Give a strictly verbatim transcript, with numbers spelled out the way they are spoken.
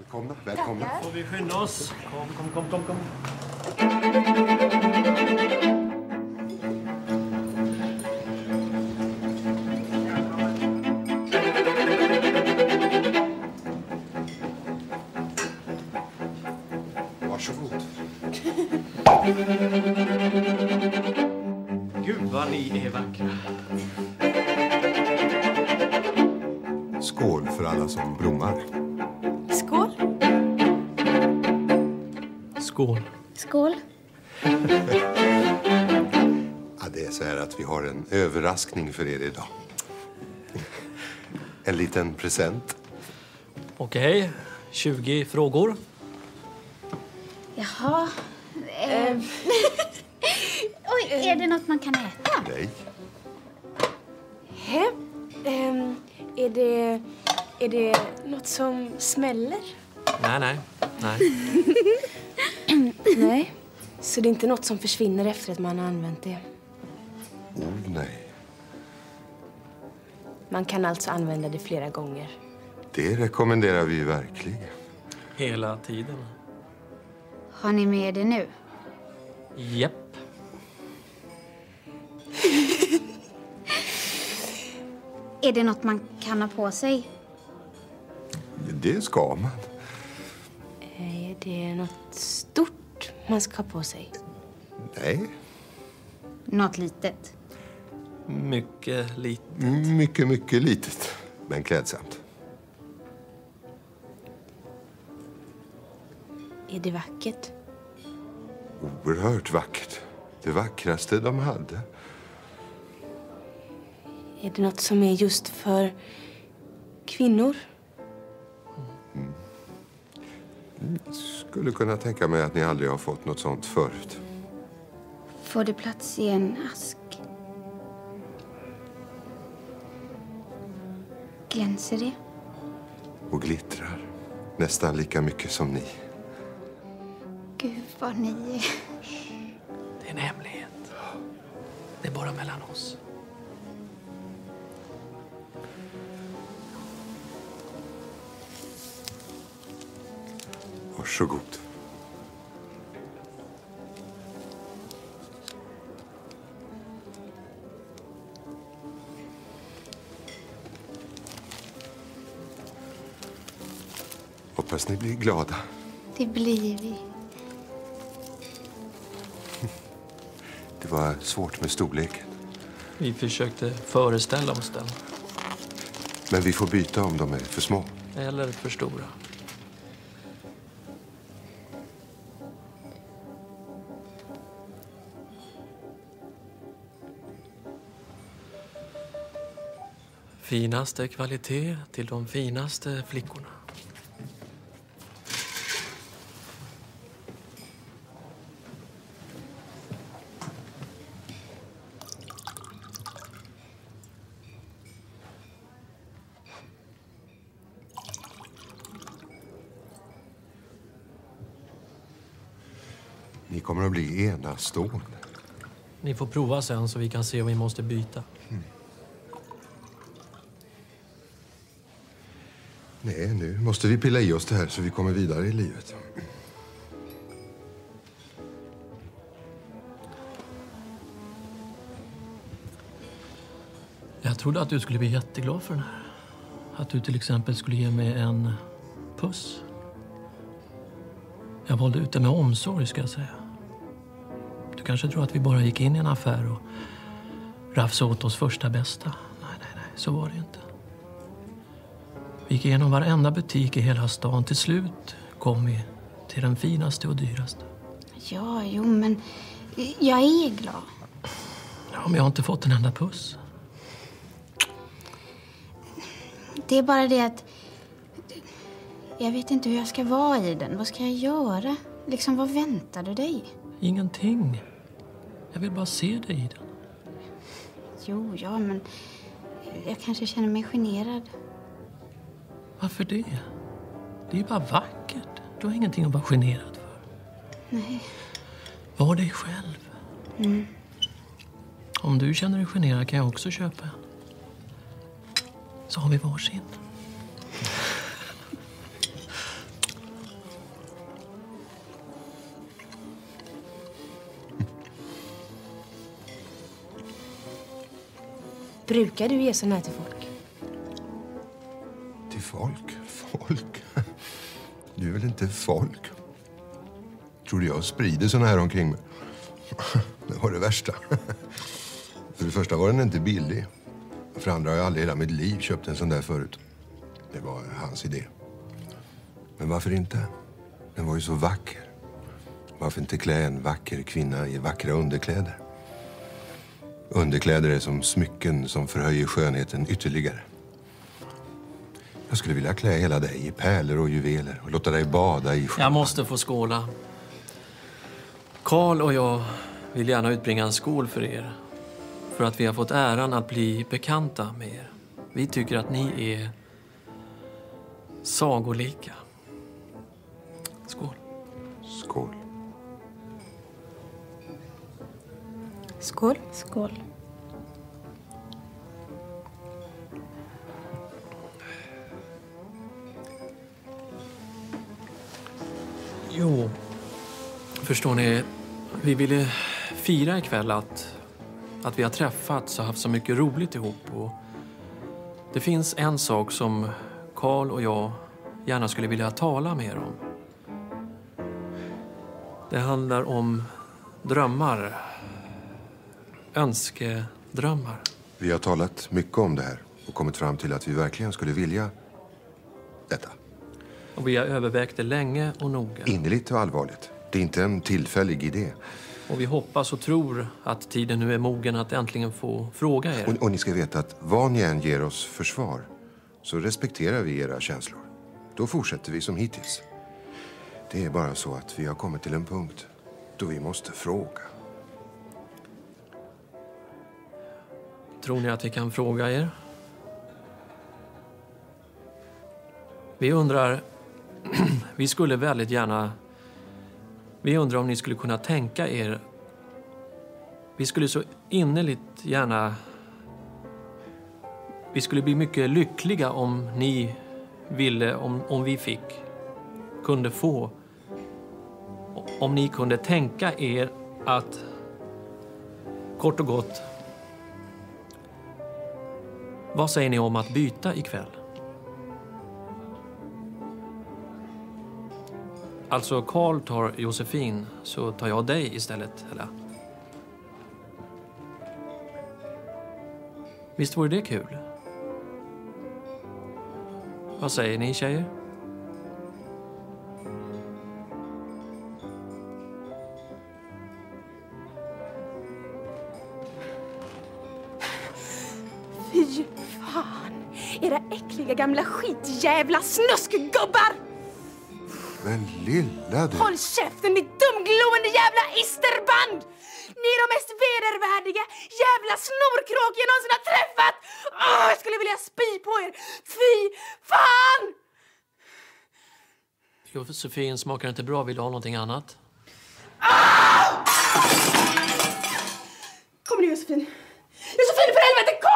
Välkomna, välkomna. Får vi skynda oss? Kom, kom, kom, kom, kom. Varsågod. Gud vad ni är vackra. Skål för alla som blommar. Skål. Skål. Skål. Ja, det är så här att vi har en överraskning för er idag. En liten present. Okej, tjugo frågor. Jaha. Eh. Oj, är det något man kan äta? Nej. He? Um, är det... Är det något som smäller? Nej, nej, nej. Nej. Så det är inte något som försvinner efter att man har använt det? Oh, nej. Man kan alltså använda det flera gånger? Det rekommenderar vi verkligen. Hela tiden. Har ni med det nu? Japp. Är det något man kan ha på sig? Det ska man. Är det något stort man ska ha på sig? Nej. Något litet? Mycket lite. Mycket, mycket litet. Men klädsamt. Är det vackert? Oerhört vackert. Det vackraste de hade. Är det något som är just för kvinnor? Mm. Skulle kunna tänka mig att ni aldrig har fått något sånt förut. Får det plats i en ask? Glänser det? Och glittrar. Nästan lika mycket som ni. Gud vad ni är. Det är en hemlighet. Det är bara mellan oss. Varsågod. Hoppas ni blir glada. Det blir vi. Det var svårt med storleken. Vi försökte föreställa oss den. Men vi får byta om de är för små. Eller för stora. Finaste kvalitet till de finaste flickorna. Ni kommer att bli enastående. Ni får prova sen så vi kan se om vi måste byta. Mm. Nej, nu måste vi pilla i oss det här så vi kommer vidare i livet. Jag trodde att du skulle bli jätteglad för den här. Att du till exempel skulle ge mig en puss. Jag valde ut det med omsorg, ska jag säga. Du kanske tror att vi bara gick in i en affär och rafsade åt oss första bästa. Nej, nej, nej. Så var det inte. Vi gick igenom varenda butik i hela stan. Till slut kom vi till den finaste och dyraste. Ja, jo, men jag är glad. Ja, men jag har inte fått en enda puss. Det är bara det att jag vet inte hur jag ska vara i den. Vad ska jag göra? Liksom, vad väntar du dig? Ingenting. Jag vill bara se dig i den. Jo, ja, men jag kanske känner mig generad. Varför det? Det är bara vackert. Du har ingenting att vara generad för. Nej. Var dig själv. Mm. Om du känner dig generad kan jag också köpa en. Så har vi varsin. Brukar du ge såna här till folk? Till folk? Folk? Du är väl inte folk? Tror du jag sprider såna här omkring mig? Det var det värsta. För det första var den inte billig. För det andra har jag aldrig hela mitt liv köpt en sån där förut. Det var hans idé. Men varför inte? Den var ju så vacker. Varför inte klä en vacker kvinna i vackra underkläder? Underkläder är som smycken som förhöjer skönheten ytterligare. Jag skulle vilja klä hela dig i pärlor och juveler och låta dig bada i sjön. Jag måste få skåla. Karl och jag vill gärna utbringa en skål för er. För att vi har fått äran att bli bekanta med er. Vi tycker att ni är sagolika. Skål. Skål. Skål. Skål. Jo, förstår ni, vi ville fira ikväll att, att vi har träffats och haft så mycket roligt ihop. Och det finns en sak som Karl och jag gärna skulle vilja tala med er om. Det handlar om drömmar. Önskedrömmar. Vi har talat mycket om det här och kommit fram till att vi verkligen skulle vilja detta. Och vi har övervägt det länge och noga. Innerligt och allvarligt. Det är inte en tillfällig idé. Och vi hoppas och tror att tiden nu är mogen att äntligen få fråga er. Och, och ni ska veta att vad ni än ger oss försvar så respekterar vi era känslor. Då fortsätter vi som hittills. Det är bara så att vi har kommit till en punkt då vi måste fråga. Tror ni att vi kan fråga er? Vi undrar... vi skulle väldigt gärna... Vi undrar om ni skulle kunna tänka er... Vi skulle så innerligt gärna... Vi skulle bli mycket lyckliga om ni ville, om, om vi fick, kunde få... Om ni kunde tänka er att... Kort och gott... Vad säger ni om att byta ikväll? Alltså, Karl tar Josefin, så tar jag dig istället, eller? Visst vore det kul? Vad säger ni, tjejer? Fy fan! Era äckliga gamla skitjävla snuskgubbar! Men lilla du... Håll käften, ditt dumgloende jävla isterband! Ni är de mest vedervärdiga jävla snorkråk jag någonsin har träffat! Åh, jag skulle vilja spy på er! Fy fan! Josefin, smakar inte bra? Vill du ha någonting annat? Kom nu, Josefin! Josefin, för helvete, kom!